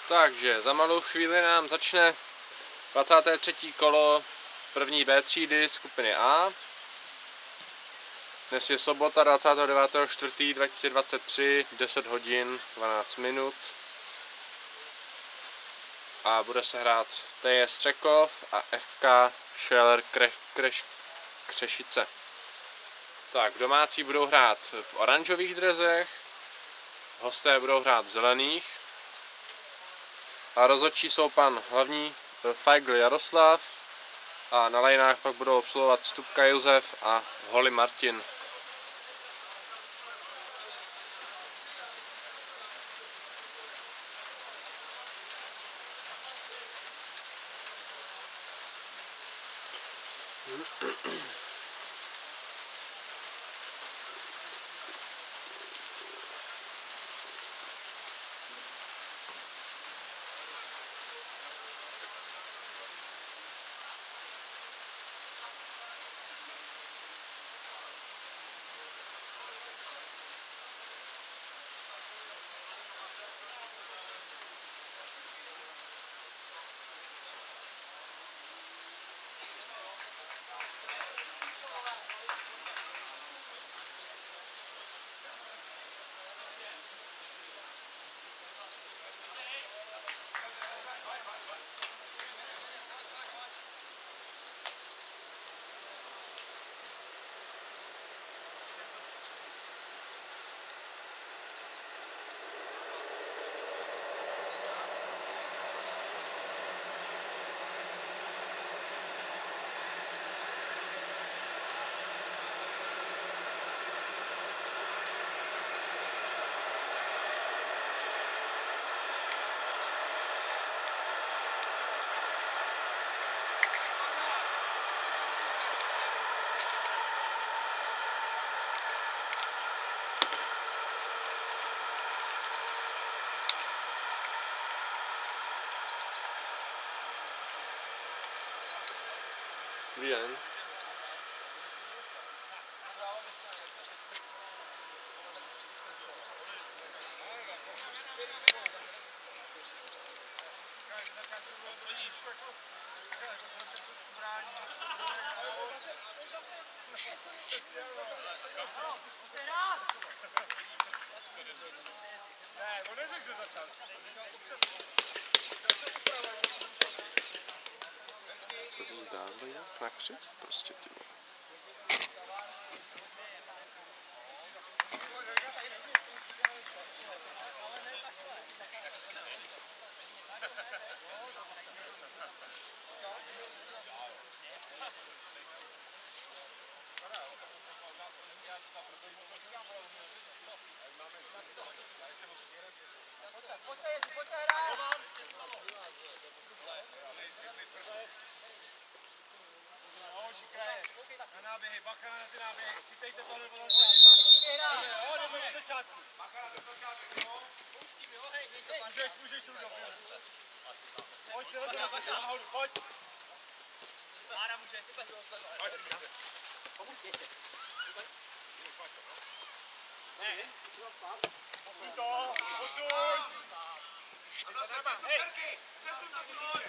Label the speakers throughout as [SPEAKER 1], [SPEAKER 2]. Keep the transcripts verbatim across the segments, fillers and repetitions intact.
[SPEAKER 1] Takže za malou chvíli nám začne dvacáté třetí kolo první B třídy skupiny A. Dnes je sobota dvacátého devátého čtvrtého dva tisíce dvacet tři, deset hodin dvanáct minut. A bude se hrát T S Střekov a F K Scheller Kre, Kreš, Křešice. Tak, domácí budou hrát v oranžových drezech, hosté budou hrát v zelených. A rozhodčí jsou pan hlavní Feigl Jaroslav a na lajnách pak budou obsluhovat Stupka Josef a Holy Martin. Dobrý den. Co to dávají na křiv? Prostě ty vole.
[SPEAKER 2] Na náběhy, bacha na ty náběhy, chytejte to nebo zase. Jo, nebo do začátku. Bacha na ten začátek, jo. Můžeš, můžeš, Rudo. Pojď, pojď, nahoru, pojď. Mára může, ty bez toho sledovat. Pojď, může. Pomůž ještě. Ne, posuň to, posuň. A zase přesuň Terky, přesuň to tu dole.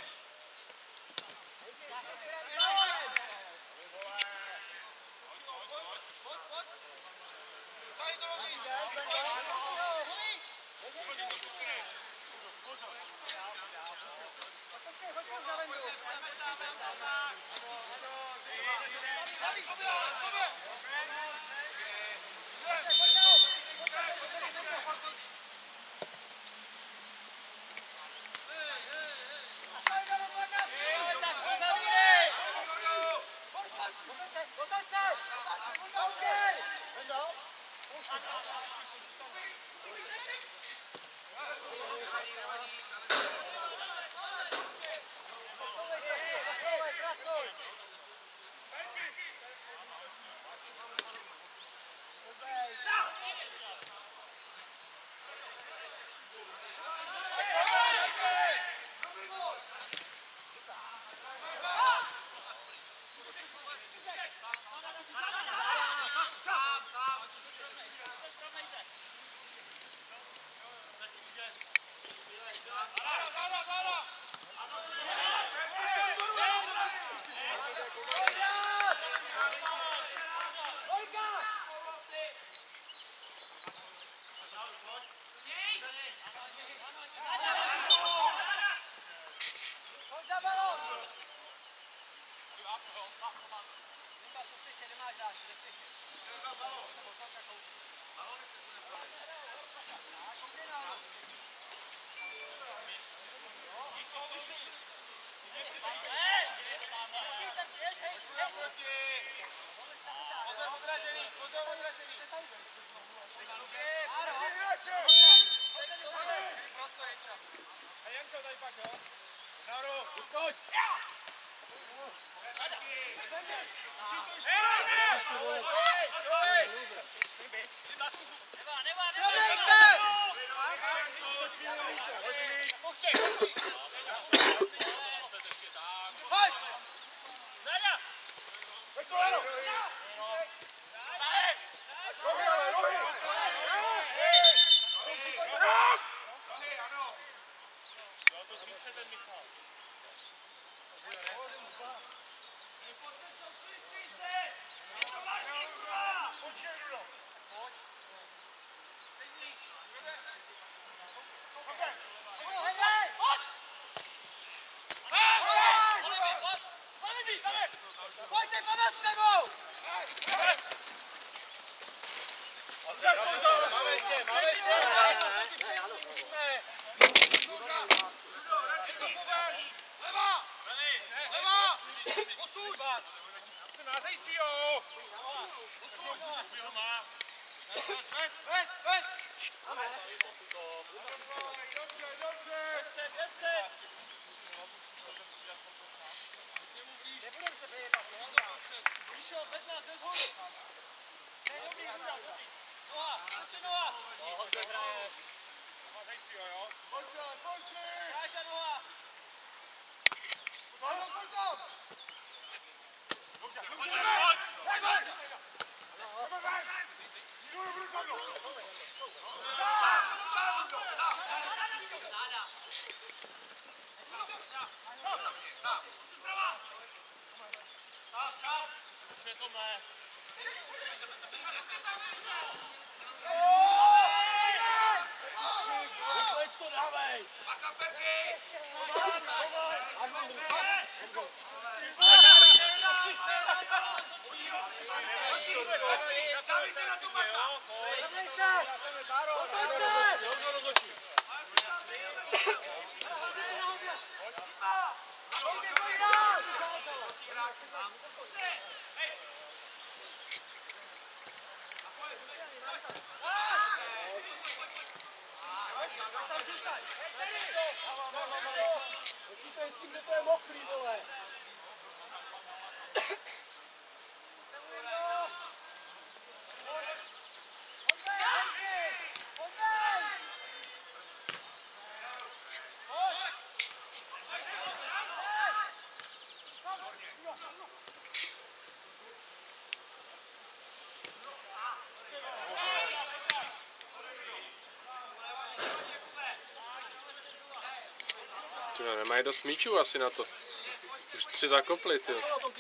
[SPEAKER 1] Tyjo, nemají dost míčů asi na to. Už tři zakopli, tyjo.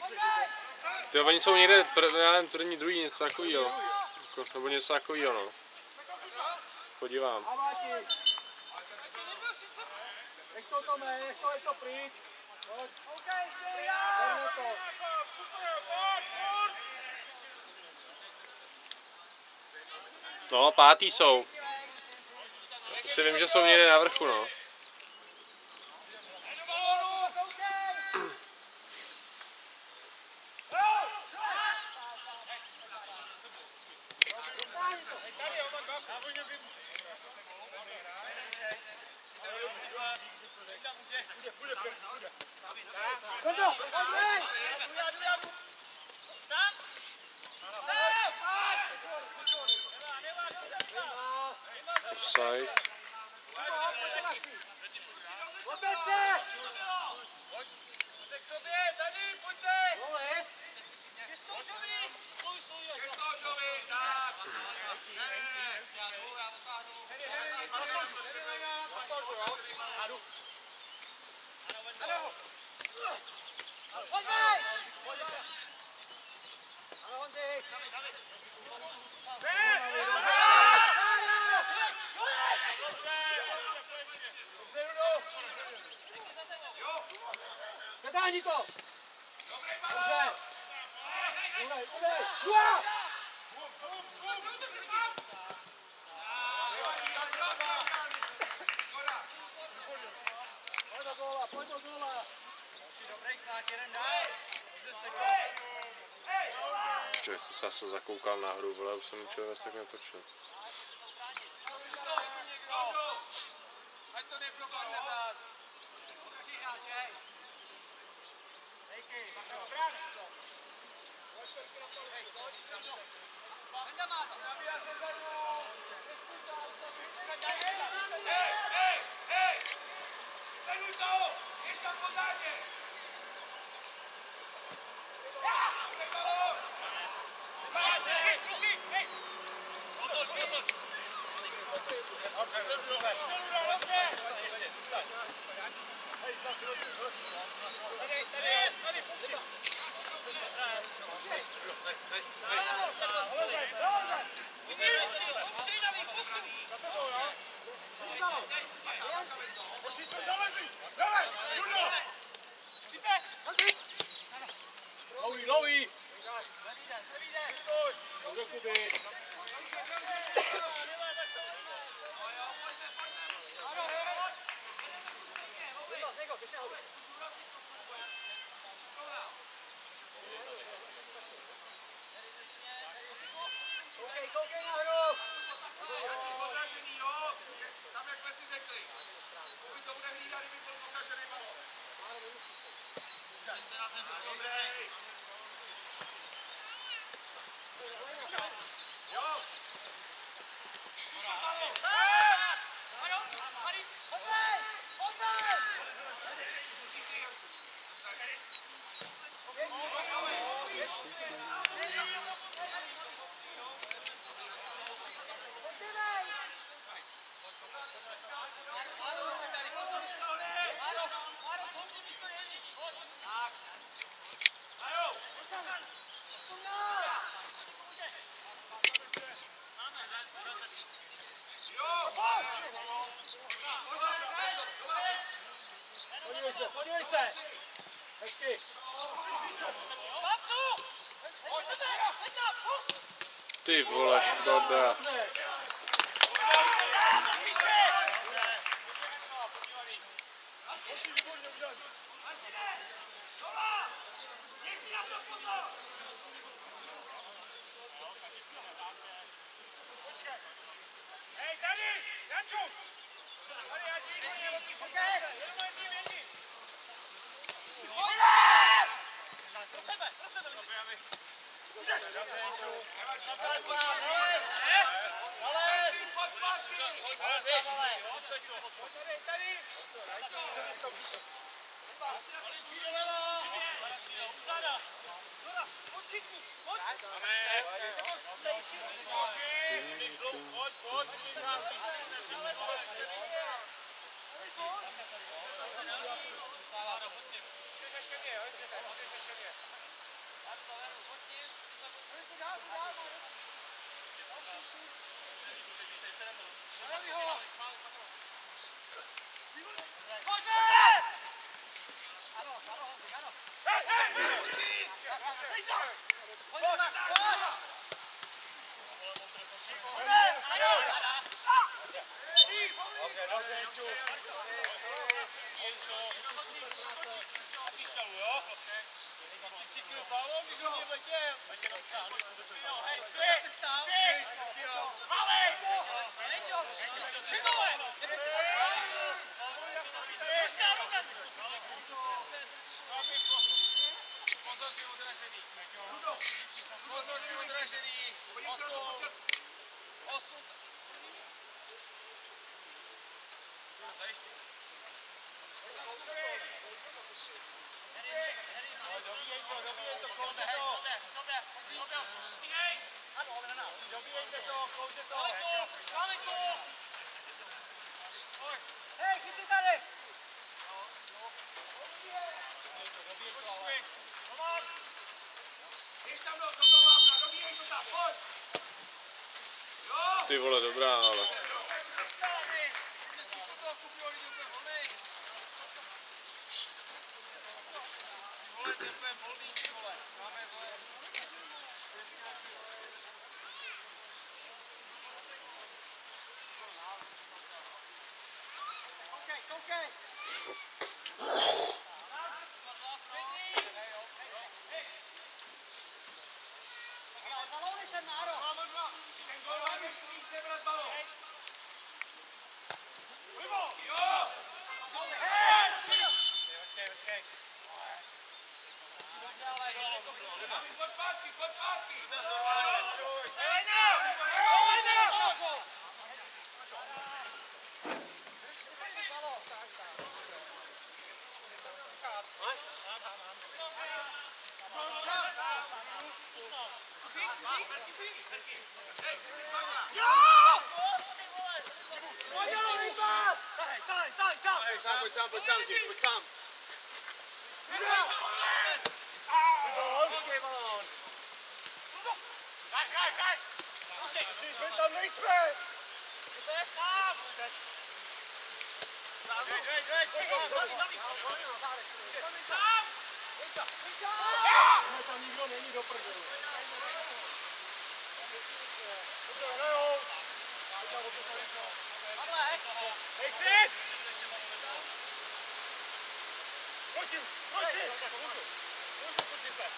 [SPEAKER 1] Tyjo, oni jsou někde, já nevím, první, druhý, něco takovýho. Jako, nebo něco takovýho, no. Podívám.
[SPEAKER 2] Nech to to mé, nech to je to pryč.
[SPEAKER 1] No, pátý jsou. To si vím, že jsou někde na vrchu, no. Offside.
[SPEAKER 2] Pojďte k sobě, tady, pojďte! Ke Stoužovi! Ke Stoužovi, tak! Ne, ne, ne, já jdu, já dotáhnu. Na Stoužu, na Stoužu, jo? Předáhni to! Dobře! Udej, udej! Dua! Pojď do góla, pojď do góla! Dobrý tlak, jeden dál!
[SPEAKER 1] Že jsem se zase zakoukal na hru, ale už jsem ničeho vlastně tak netočil.
[SPEAKER 2] Ať to nepropadne zás! Pokaží hráč, hej! Hejky, bacha do brány! Hej, pojď, Henda má to!
[SPEAKER 3] Hej, hej, hej! Sleduj toho! Běž tam podáže!
[SPEAKER 2] Louis, Louis! Do Kuby! Koukej, koukej na hru!
[SPEAKER 3] Jančíš odražený, jo? Tam, jak jsme si řekli. Pokud to bude hlídat, kdyby byl pokažený balón. Jste na ten dobrý. Jo!
[SPEAKER 2] Podívej se, podívej se! Hezky!
[SPEAKER 1] Ty vole, škoda.
[SPEAKER 3] Hej, tady! Jančuš! Tady, já ti jdu, velký fotky! Jenom mají tím jedni! Pro sebe, pro sebe! Dobře, aby... Můžeš! Dobře, Jančuš! Ale spát, ale! Ale! Pojď, pásky! Ale, ale! Tady, tady! Uzada! Zora, pojď všichni! Pojď! Pojď, pojď! Ještě mě, jo, jestli se, ještě mě.
[SPEAKER 2] Hej, chytni tady!
[SPEAKER 1] Ty vole, dobrá, ale...
[SPEAKER 3] Koukej, koukej! Zalouny sem, Náro!
[SPEAKER 2] Ten gol myslí sebrat balón.
[SPEAKER 3] Sám, pojď sám, pojď sám, pojď sám. Hraj, hraj, hraj!
[SPEAKER 2] My tam nejsme!
[SPEAKER 3] Sám! Dej, dej, dej, sám!
[SPEAKER 2] Tam nikdo není do prdele. Dobře, hrajou. Hej, kryt! Pojď jim, pojď jim! Můžu, pojď jim.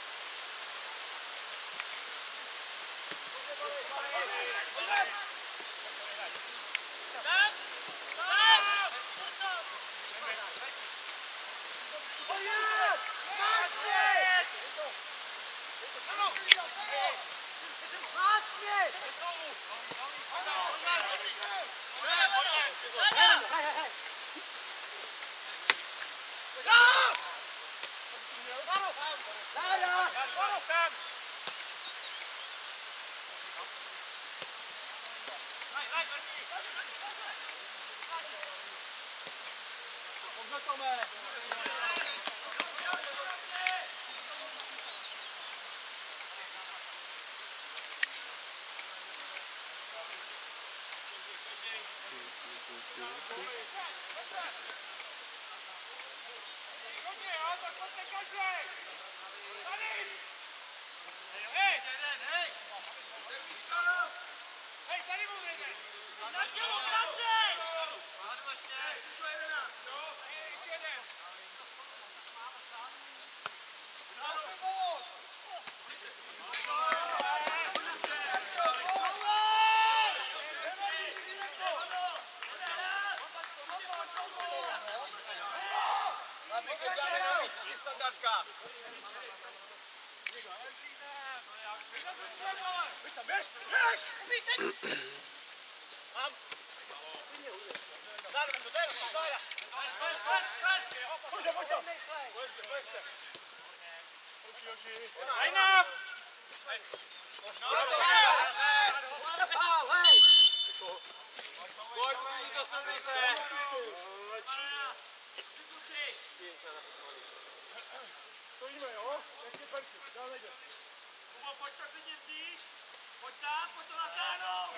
[SPEAKER 2] Stojíme, jo? Ještě perky, dál nejde. Kubo, pojď to klidně vzít. Pojď tam, pojď to natáhnout.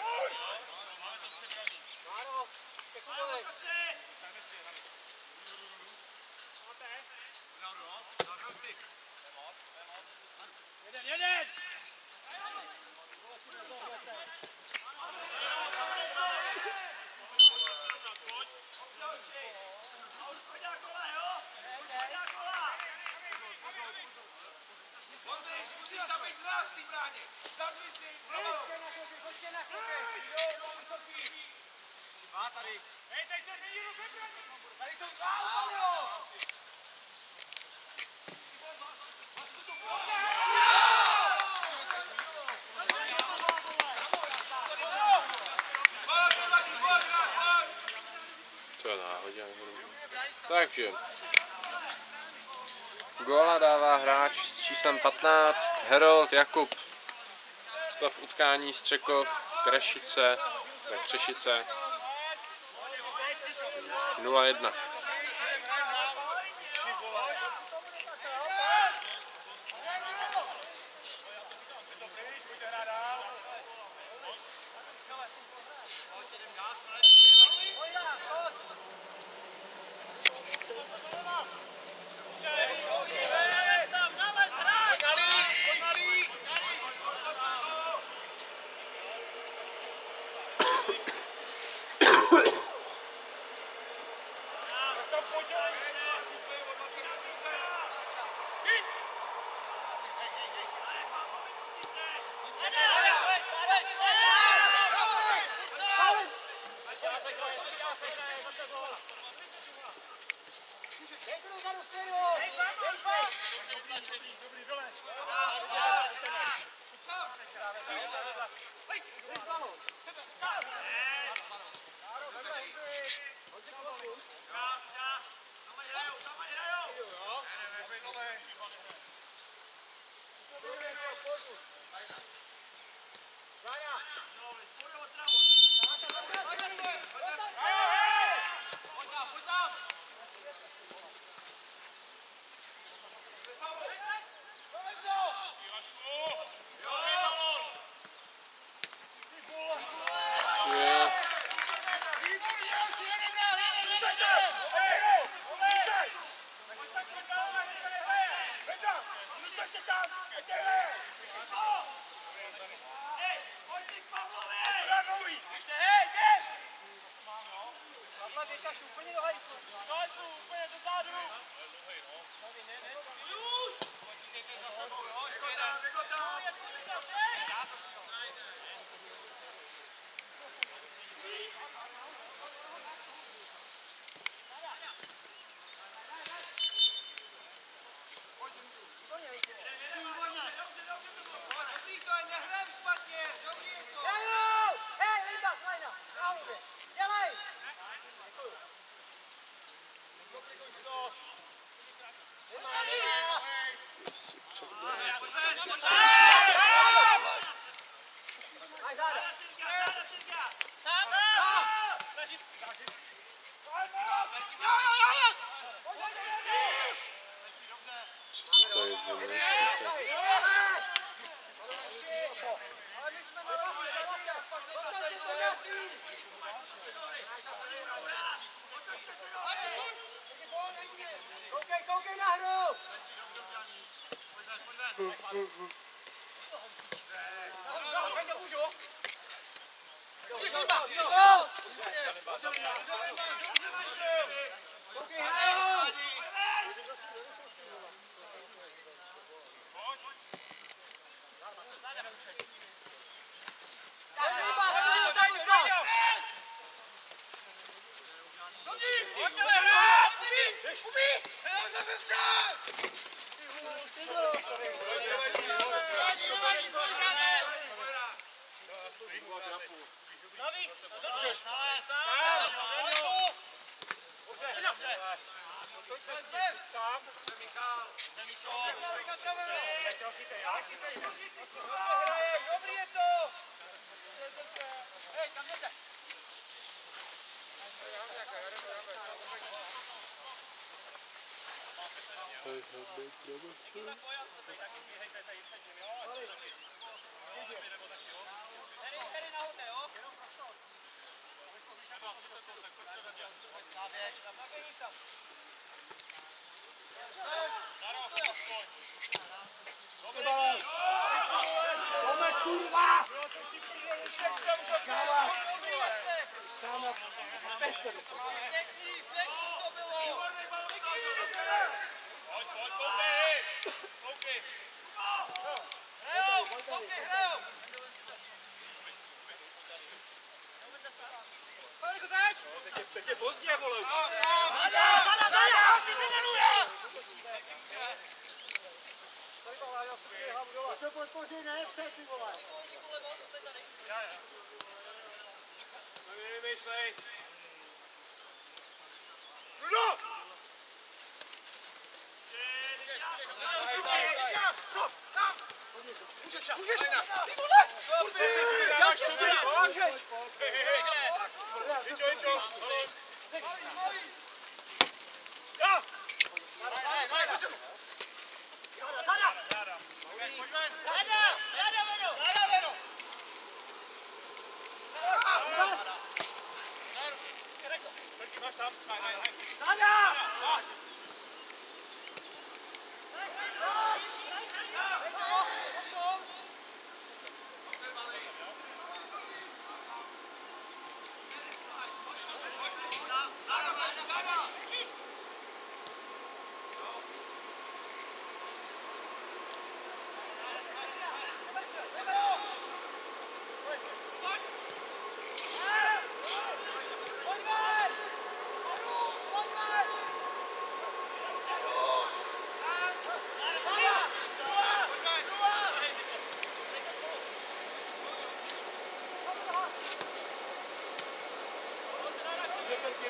[SPEAKER 2] Máme to předraný.
[SPEAKER 3] Náro, ke Kubovi.
[SPEAKER 2] Jeden, jeden! Musíš tam být zvlášť v té bráně. Zavři si.
[SPEAKER 3] Pojďte na kluky.
[SPEAKER 2] Má tady. Hej, teď to není ruky bráně. Tady jsou dva úplně, jo.
[SPEAKER 1] Co náhodě. Takže góla dává hráč s číslem patnáct, Herold Jakub. Stav utkání Střekov, Krešice, ne, Křešice nula jedna.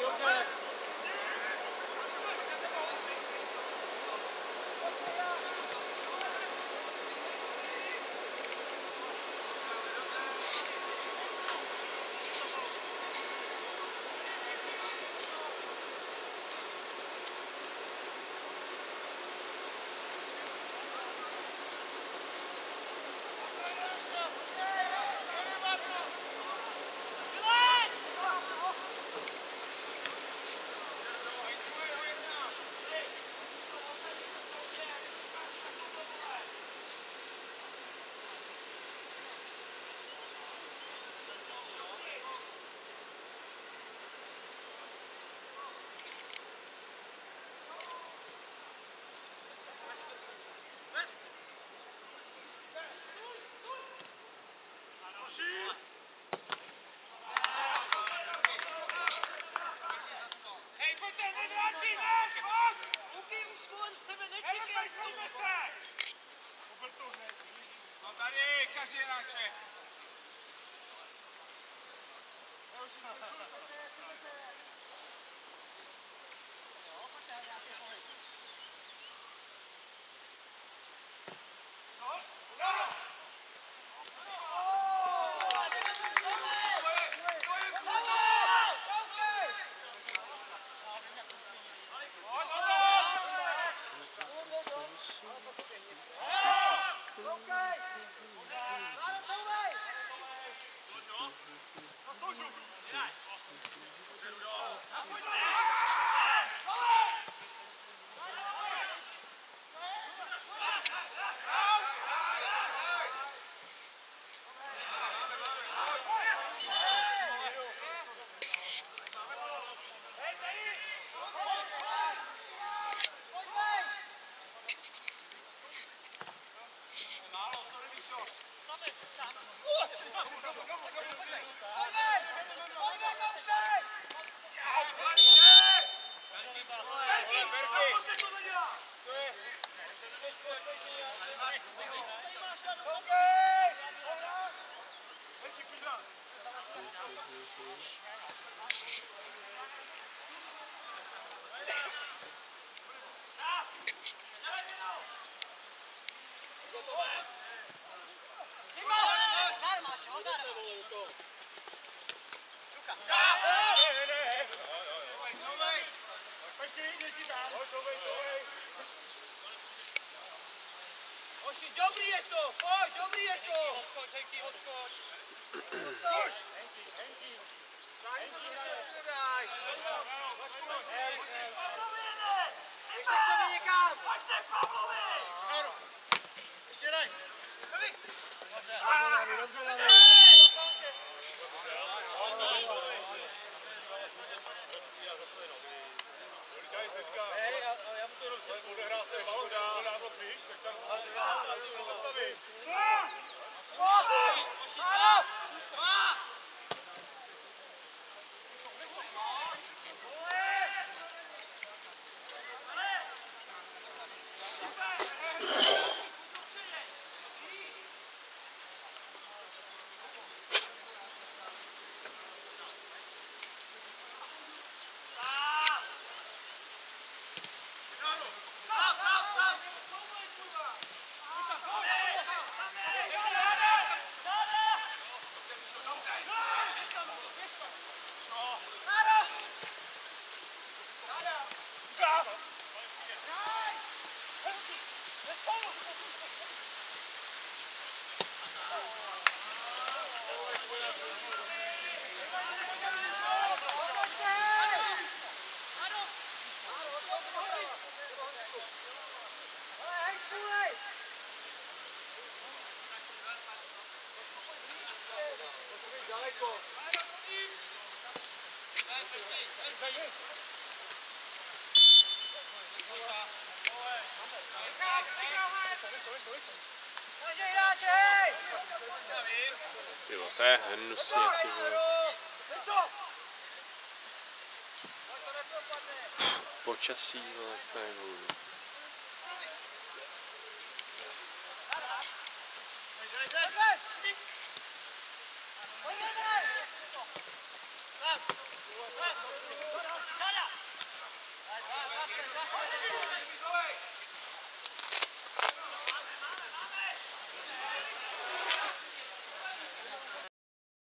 [SPEAKER 3] Hej, pojďte, nevrátit, hned, chod! Luky, už kolem sebe nečekej! Nevejsníme se!
[SPEAKER 2] No tady, každý hráče.
[SPEAKER 3] Dobrý je to, pojď, dobrý je to! Odskoč, Henky, odskoč! Odskoč! Henky, Henky! Henky, nedaj! Pavlovi jede! Ještě sebe někam! Pojďte, Pavlovi! Ještě daj! Nevíš!
[SPEAKER 2] Hej, ale já mu to dobře odehrál se balon, dávno pryč, tak tam to zastaví.
[SPEAKER 1] Tyvo, to je hnusně, ty vole. Počasí, vole, to je hůl.
[SPEAKER 3] Zada!